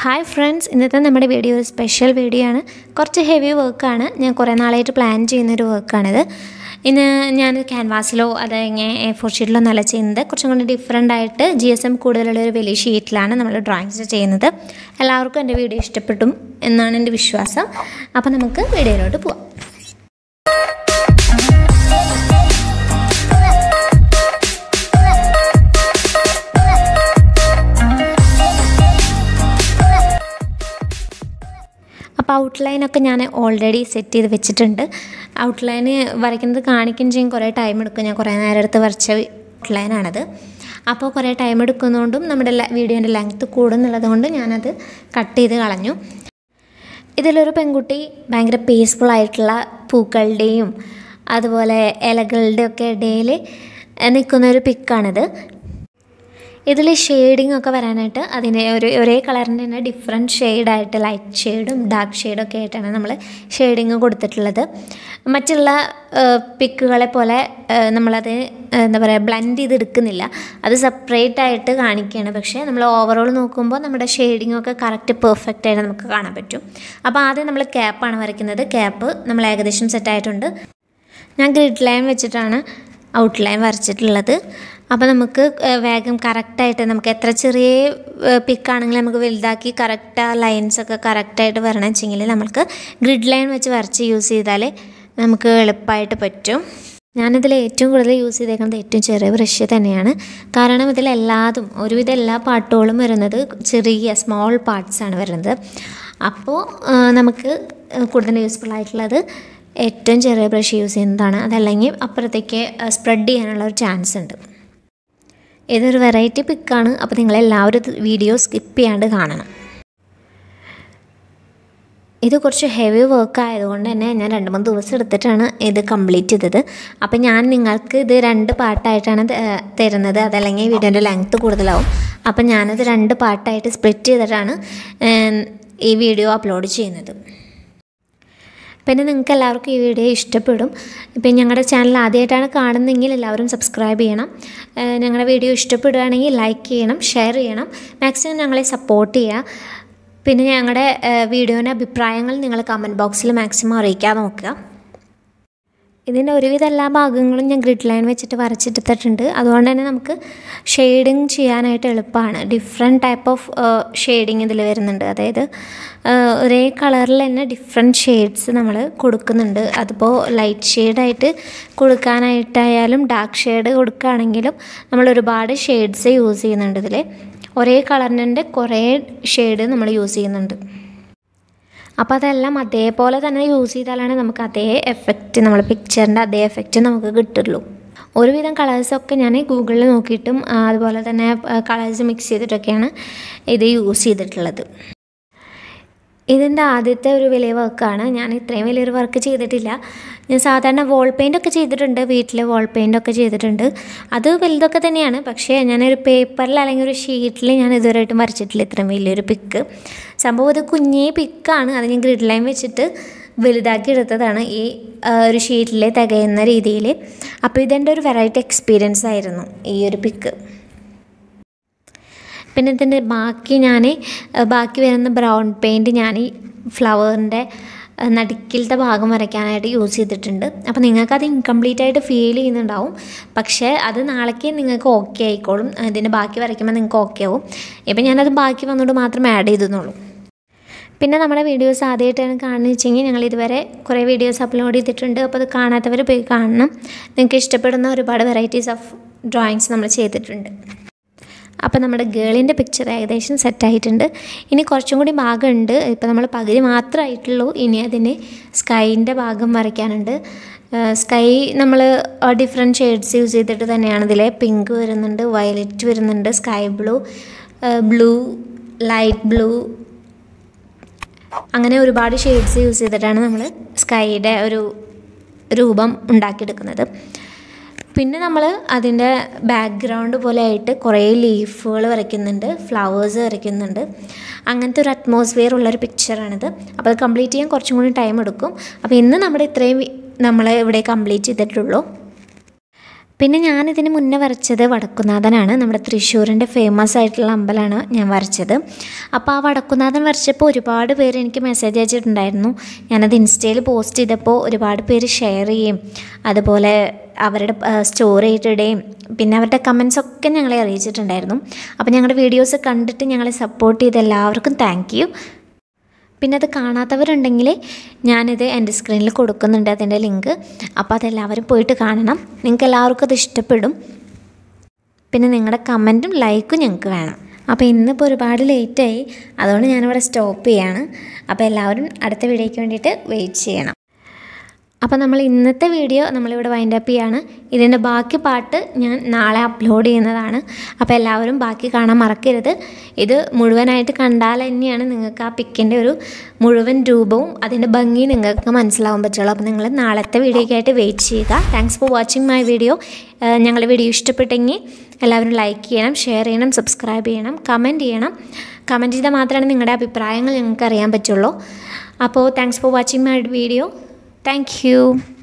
Hi friends, ഇന്നത്തെ നമ്മുടെ video ഒരു സ്പെഷ്യൽ വീഡിയോ ആണ്. കുറച്ച് ഹെവി വർക്ക് ആണ്. ഞാൻ കുറേ നാളായിട്ട് പ്ലാൻ ചെയ്യുന്ന ഒരു വർക്ക് ആണിത്. ഇന്ന് ഞാൻ ക്യാൻവാസിലോ അതങ്ങനെ A4 ഷീറ്റിലോ നല്ല ചെയ്യുന്നത്. കുറച്ചും കൂടി ഡിഫറൻ്റ് ആയിട്ട് GSM കൂടുതലുള്ള ഒരു വലിയ ഷീറ്റിലാണ് നമ്മൾ ഡ്രോയിങ്സ് ചെയ്യുന്നത്. എല്ലാവർക്കും എൻ്റെ വീഡിയോ ഇഷ്ടപ്പെടും എന്നാണ് എൻ്റെ വിശ്വാസം. അപ്പോൾ നമുക്ക് വീഡിയോയിലോട്ട് പോകാം. അപ്പോൾ ഔട്ട്ലൈനൊക്കെ ഞാൻ ഓൾറെഡി സെറ്റ് ചെയ്ത് വെച്ചിട്ടുണ്ട്. ഔട്ട്ലൈന് വരയ്ക്കുന്നത് കാണിക്കുകയും ചെയ്യും, കുറേ ടൈം എടുക്കും. ഞാൻ കുറേ നേരം എടുത്ത് വരച്ച ഔട്ട്ലൈനാണത്. അപ്പോൾ കുറേ ടൈം എടുക്കുന്നതുകൊണ്ടും നമ്മുടെ വീഡിയോൻ്റെ ലെങ്ത്ത് കൂടുന്നുള്ളത് കൊണ്ട് ഞാനത് കട്ട് ചെയ്ത് കളഞ്ഞു. ഇതിലൊരു പെൺകുട്ടി ഭയങ്കര പീസ്ഫുള്ളായിട്ടുള്ള പൂക്കളുടെയും അതുപോലെ ഇലകളുടെയൊക്കെ ഇടയിൽ നിൽക്കുന്നൊരു പിക്കാണിത്. ഇതിൽ ഷെയ്ഡിങ് ഒക്കെ വരാനായിട്ട് അതിൻ്റെ ഒരേ കളറിൻ്റെ തന്നെ ഡിഫറെൻറ്റ് ഷെയ്ഡായിട്ട് ലൈറ്റ് ഷെയ്ഡും ഡാർക്ക് ഷെയ്ഡും ഒക്കെ ആയിട്ടാണ് നമ്മൾ ഷെയ്ഡിങ് കൊടുത്തിട്ടുള്ളത്. മറ്റുള്ള പിക്കുകളെ പോലെ നമ്മളത് എന്താ പറയുക ബ്ലെൻഡ് ചെയ്തെടുക്കുന്നില്ല, അത് സെപ്പറേറ്റ് ആയിട്ട് കാണിക്കുകയാണ്. പക്ഷേ നമ്മൾ ഓവറോൾ നോക്കുമ്പോൾ നമ്മുടെ ഷെയ്ഡിങ് ഒക്കെ കറക്റ്റ് പെർഫെക്റ്റ് ആയിട്ട് നമുക്ക് കാണാൻ പറ്റും. അപ്പോൾ ആദ്യം നമ്മൾ ക്യാപ്പാണ് വരയ്ക്കുന്നത്. ക്യാപ്പ് നമ്മൾ ഏകദേശം സെറ്റായിട്ടുണ്ട്. ഞാൻ ഗ്രിഡ് ലൈൻ വെച്ചിട്ടാണ് ഔട്ട്ലൈൻ വരച്ചിട്ടുള്ളത്. അപ്പോൾ നമുക്ക് വേഗം കറക്റ്റായിട്ട് നമുക്ക് എത്ര ചെറിയ പിക്കാണെങ്കിലും നമുക്ക് വലുതാക്കി കറക്റ്റ് ആ ലൈൻസൊക്കെ കറക്റ്റായിട്ട് വരണം വെച്ചെങ്കിൽ നമുക്ക് ഗ്രിഡ് ലൈൻ വെച്ച് വരച്ച് യൂസ് ചെയ്താൽ നമുക്ക് എളുപ്പമായിട്ട് പറ്റും. ഞാനിതിൽ ഏറ്റവും കൂടുതൽ യൂസ് ചെയ്തേക്കുന്നത് ഏറ്റവും ചെറിയ ബ്രഷ് തന്നെയാണ്. കാരണം ഇതിലെല്ലാതും ഒരുവിധം എല്ലാ പാട്ടുകളും വരുന്നത് ചെറിയ സ്മോൾ പാർട്സാണ് വരുന്നത്. അപ്പോൾ നമുക്ക് കൂടുതൽ യൂസ്ഫുൾ ആയിട്ടുള്ളത് ഏറ്റവും ചെറിയ ബ്രഷ് യൂസ് ചെയ്യുന്നതാണ്. അതല്ലെങ്കിൽ അപ്പുറത്തേക്ക് സ്പ്രെഡ് ചെയ്യാനുള്ള ഒരു ചാൻസ് ഉണ്ട്. ഇതൊരു വെറൈറ്റി പിക്കാണ്. അപ്പോൾ നിങ്ങളെല്ലാവരും വീഡിയോ സ്കിപ്പ് ചെയ്യാണ്ട് കാണണം. ഇത് കുറച്ച് ഹെവി വർക്ക് ആയതുകൊണ്ട് തന്നെ ഞാൻ 2-3 ദിവസം എടുത്തിട്ടാണ് ഇത് കംപ്ലീറ്റ് ചെയ്തത്. അപ്പോൾ ഞാൻ നിങ്ങൾക്ക് ഇത് 2 പാർട്ടായിട്ടാണ് തരുന്നത്. അതല്ലെങ്കിൽ വീഡിയോൻ്റെ ലെങ്ത്ത് കൂടുതലാവും. അപ്പോൾ ഞാനത് 2 പാർട്ടായിട്ട് സ്പ്ലിറ്റ് ചെയ്തിട്ടാണ് ഈ വീഡിയോ അപ്ലോഡ് ചെയ്യുന്നത്. പിന്നെ നിങ്ങൾക്ക് എല്ലാവർക്കും ഈ വീഡിയോ ഇഷ്ടപ്പെടും. ഇപ്പം ഞങ്ങളുടെ ചാനൽ ആദ്യമായിട്ടാണ് കാണുന്നതെങ്കിൽ എല്ലാവരും സബ്സ്ക്രൈബ് ചെയ്യണം. ഞങ്ങളുടെ വീഡിയോ ഇഷ്ടപ്പെടുകയാണെങ്കിൽ ലൈക്ക് ചെയ്യണം, ഷെയർ ചെയ്യണം, മാക്സിമം ഞങ്ങളെ സപ്പോർട്ട് ചെയ്യുക. പിന്നെ ഞങ്ങളുടെ വീഡിയോൻ്റെ അഭിപ്രായങ്ങൾ നിങ്ങൾ കമൻറ്റ് ബോക്സിൽ മാക്സിമം അറിയിക്കാൻ നോക്കുക. ഇതിൻ്റെ ഒരുവിധ എല്ലാ ഭാഗങ്ങളും ഞാൻ ഗ്രിഡ് ലൈൻ വെച്ചിട്ട് വരച്ചെടുത്തിട്ടുണ്ട്. അതുകൊണ്ട് തന്നെ നമുക്ക് ഷെയ്ഡിങ് ചെയ്യാനായിട്ട് എളുപ്പമാണ്. ഡിഫറെൻറ്റ് ടൈപ്പ് ഓഫ് ഷെയ്ഡിങ് ഇതിൽ വരുന്നുണ്ട്. അതായത് ഒരേ കളറിൽ തന്നെ ഡിഫറെൻറ്റ് ഷെയ്ഡ്സ് നമ്മൾ കൊടുക്കുന്നുണ്ട്. അതിപ്പോൾ ലൈറ്റ് ഷെയ്ഡായിട്ട് കൊടുക്കാനായിട്ടായാലും ഡാർക്ക് ഷെയ്ഡ് കൊടുക്കുകയാണെങ്കിലും നമ്മൾ ഒരുപാട് ഷെയ്ഡ്സ് യൂസ് ചെയ്യുന്നുണ്ട്. ഇതിൽ ഒരേ കളറിൻ്റെ കുറേ ഷെയ്ഡ് നമ്മൾ യൂസ് ചെയ്യുന്നുണ്ട്. അപ്പോൾ അതെല്ലാം അതേപോലെ തന്നെ യൂസ് ചെയ്താലാണ് നമുക്ക് അതേ എഫക്റ്റ്, നമ്മൾ പിക്ചറിൻ്റെ അതേ എഫക്റ്റ് നമുക്ക് കിട്ടുള്ളൂ. ഒരുവിധം കളേഴ്സൊക്കെ ഞാൻ ഗൂഗിളിൽ നോക്കിയിട്ടും അതുപോലെ തന്നെ കളേഴ്സ് മിക്സ് ചെയ്തിട്ടൊക്കെയാണ് ഇത് യൂസ് ചെയ്തിട്ടുള്ളത്. ഇതിൻ്റെ ആദ്യത്തെ ഒരു വലിയ വർക്കാണ്. ഞാൻ ഇത്രയും വലിയൊരു വർക്ക് ചെയ്തിട്ടില്ല. ഞാൻ സാധാരണ വോൾ പെയിൻ്റൊക്കെ ചെയ്തിട്ടുണ്ട്, വീട്ടിൽ വോൾ പെയിൻ്റൊക്കെ ചെയ്തിട്ടുണ്ട്. അത് വലുതൊക്കെ തന്നെയാണ്. പക്ഷേ ഞാനൊരു പേപ്പറിൽ അല്ലെങ്കിൽ ഒരു ഷീറ്റിൽ ഞാൻ ഇതുവരെയായിട്ടും വരച്ചിട്ടില്ല ഇത്രയും വലിയൊരു പിക്ക്. സംഭവം ഇത് കുഞ്ഞേ പിക്കാണ്. അത് ഞാൻ ഗ്രിഡ് ലൈൻ വെച്ചിട്ട് വലുതാക്കി എടുത്തതാണ് ഈ ഒരു ഷീറ്റിൽ തികയുന്ന രീതിയിൽ. അപ്പോൾ ഇതെൻ്റെ ഒരു വെറൈറ്റി എക്സ്പീരിയൻസ് ആയിരുന്നു ഈ ഒരു പിക്ക്. പിന്നെ ഇതിൻ്റെ ബാക്കി വരുന്ന ബ്രൗൺ പെയിൻറ്റ് ഞാൻ ഈ ഫ്ലവറിൻ്റെ നടുക്കിലത്തെ ഭാഗം വരയ്ക്കാനായിട്ട് യൂസ് ചെയ്തിട്ടുണ്ട്. അപ്പോൾ നിങ്ങൾക്കത് ഇൻകംപ്ലീറ്റ് ആയിട്ട് ഫീൽ ചെയ്യുന്നുണ്ടാവും. പക്ഷേ അത് നാളേക്ക് നിങ്ങൾക്ക് ഓക്കെ ആയിക്കോളും. ഇതിൻ്റെ ബാക്കി വരയ്ക്കുമ്പോൾ നിങ്ങൾക്ക് ഓക്കെ ആവും. ഇപ്പം ഞാനത് ബാക്കി വന്നുകൊണ്ട് മാത്രം ആഡ് ചെയ്തെന്നുള്ളൂ. പിന്നെ നമ്മുടെ വീഡിയോസ് ആദ്യമായിട്ടാണ് കാണുന്നത് വെച്ചെങ്കിൽ ഞങ്ങൾ ഇതുവരെ കുറേ വീഡിയോസ് അപ്ലോഡ് ചെയ്തിട്ടുണ്ട്. അപ്പോൾ അത് കാണാത്തവർ പോയി കാണണം. നിങ്ങൾക്ക് ഇഷ്ടപ്പെടുന്ന ഒരുപാട് വെറൈറ്റീസ് ഓഫ് ഡ്രോയിങ്സ് നമ്മൾ ചെയ്തിട്ടുണ്ട്. അപ്പോൾ നമ്മുടെ ഗേളിൻ്റെ പിക്ചർ ഏകദേശം സെറ്റായിട്ടുണ്ട്. ഇനി കുറച്ചും കൂടി ഭാഗമുണ്ട്. ഇപ്പോൾ നമ്മൾ പകുതി മാത്രമായിട്ടുള്ളൂ. ഇനി അതിന് സ്കൈൻ്റെ ഭാഗം വരയ്ക്കാനുണ്ട്. സ്കൈ നമ്മൾ ഡിഫറെൻറ്റ് ഷെയ്ഡ്സ് യൂസ് ചെയ്തിട്ട് തന്നെയാണ്. ഇതിൽ പിങ്ക് വരുന്നുണ്ട്, വയലറ്റ് വരുന്നുണ്ട്, sky blue, blue, light blue, അങ്ങനെ ഒരുപാട് ഷെയ്ഡ്സ് യൂസ് ചെയ്തിട്ടാണ് നമ്മൾ സ്കൈയുടെ ഒരു രൂപം ഉണ്ടാക്കിയെടുക്കുന്നത്. പിന്നെ നമ്മൾ അതിൻ്റെ ബാക്ക്ഗ്രൗണ്ട് പോലെ ആയിട്ട് കുറേ ലീഫുകൾ വരയ്ക്കുന്നുണ്ട്, ഫ്ലവേഴ്സ് വരയ്ക്കുന്നുണ്ട്. അങ്ങനത്തെ ഒരു അറ്റ്മോസ്ഫിയർ ഉള്ളൊരു പിക്ചറാണിത്. അപ്പോൾ അത് കംപ്ലീറ്റ് ചെയ്യാൻ കുറച്ചും കൂടി ടൈം എടുക്കും. അപ്പോൾ ഇന്ന് നമ്മുടെ ഇത്രയും നമ്മൾ ഇവിടെ കംപ്ലീറ്റ് ചെയ്തിട്ടുള്ളൂ. പിന്നെ ഞാനിതിന് മുന്നേ വരച്ചത് വടക്കുന്നാഥനാണ്. നമ്മുടെ തൃശ്ശൂരിൻ്റെ ഫേമസ് ആയിട്ടുള്ള അമ്പലമാണ് ഞാൻ വരച്ചത്. അപ്പോൾ ആ വടക്കുന്നാഥൻ വരച്ചപ്പോൾ ഒരുപാട് പേര് എനിക്ക് മെസ്സേജ് അയച്ചിട്ടുണ്ടായിരുന്നു. ഞാനത് ഇൻസ്റ്റയിൽ പോസ്റ്റ് ചെയ്തപ്പോൾ ഒരുപാട് പേര് ഷെയർ ചെയ്യും, അതുപോലെ അവരുടെ സ്റ്റോറി ഇടുകയും പിന്നെ അവരുടെ കമൻസൊക്കെ ഞങ്ങളെ അറിയിച്ചിട്ടുണ്ടായിരുന്നു. അപ്പോൾ ഞങ്ങളുടെ വീഡിയോസ് കണ്ടിട്ട് ഞങ്ങളെ സപ്പോർട്ട് ചെയ്ത എല്ലാവർക്കും താങ്ക് യു. പിന്നെ അത് കാണാത്തവരുണ്ടെങ്കിൽ ഞാനിത് എൻ്റെ സ്ക്രീനിൽ കൊടുക്കുന്നുണ്ട് അതിൻ്റെ ലിങ്ക്. അപ്പോൾ അതെല്ലാവരും പോയിട്ട് കാണണം. നിങ്ങൾക്ക് എല്ലാവർക്കും അത് ഇഷ്ടപ്പെടും. പിന്നെ നിങ്ങളുടെ കമൻറ്റും ലൈക്കും ഞങ്ങൾക്ക് വേണം. അപ്പോൾ ഇന്നിപ്പോൾ ഒരുപാട് ലേറ്റായി, അതുകൊണ്ട് ഞാനിവിടെ സ്റ്റോപ്പ് ചെയ്യാണ്. അപ്പോൾ എല്ലാവരും അടുത്ത വീഡിയോയ്ക്ക് വേണ്ടിയിട്ട് വെയിറ്റ് ചെയ്യണം. അപ്പോൾ നമ്മൾ ഇന്നത്തെ വീഡിയോ നമ്മളിവിടെ വൈൻഡ് അപ്പ് ചെയ്യാണ്. ഇതിൻ്റെ ബാക്കി പാർട്ട് ഞാൻ നാളെ അപ്ലോഡ് ചെയ്യുന്നതാണ്. അപ്പോൾ എല്ലാവരും ബാക്കി കാണാൻ മറക്കരുത്. ഇത് മുഴുവനായിട്ട് കണ്ടാൽ തന്നെയാണ് നിങ്ങൾക്ക് ആ പിക്കിൻ്റെ ഒരു മുഴുവൻ രൂപവും അതിൻ്റെ ഭംഗി നിങ്ങൾക്ക് മനസ്സിലാവാൻ പറ്റുള്ളൂ. അപ്പോൾ നിങ്ങൾ നാളത്തെ വീഡിയോയ്ക്കായിട്ട് വെയിറ്റ് ചെയ്യുക. Thanks for watching my video. ഞങ്ങളുടെ വീഡിയോ ഇഷ്ടപ്പെട്ടെങ്കിൽ എല്ലാവരും ലൈക്ക് ചെയ്യണം, ഷെയർ ചെയ്യണം, സബ്സ്ക്രൈബ് ചെയ്യണം, കമൻറ്റ് ചെയ്യണം. കമൻറ്റ് ചെയ്താൽ മാത്രമാണ് നിങ്ങളുടെ അഭിപ്രായങ്ങൾ ഞങ്ങൾക്ക് അറിയാൻ പറ്റുള്ളൂ. അപ്പോൾ thanks for watching my video. Thank you.